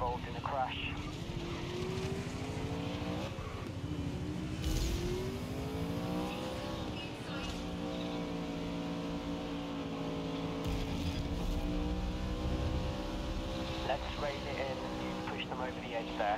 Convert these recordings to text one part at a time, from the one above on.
involved in a crash. Let's rail it in, push them over the edge there.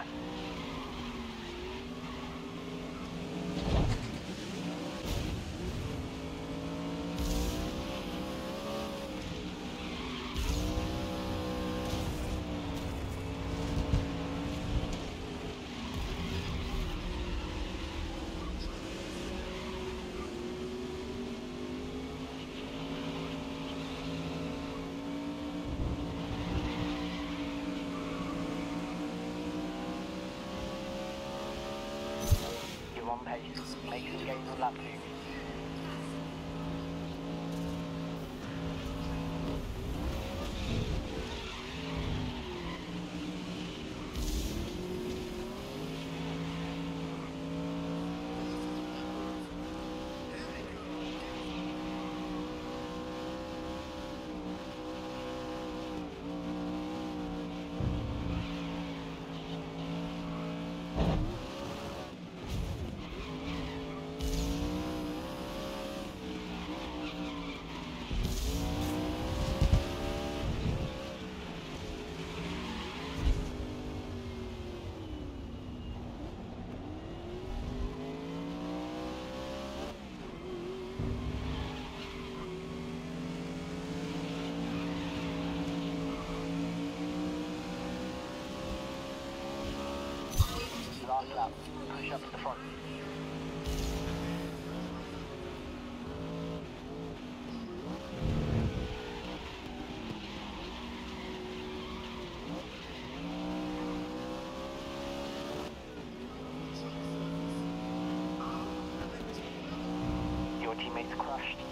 On pace, make some gains on lap 2. Last lap, push up to the front. Your teammates crashed.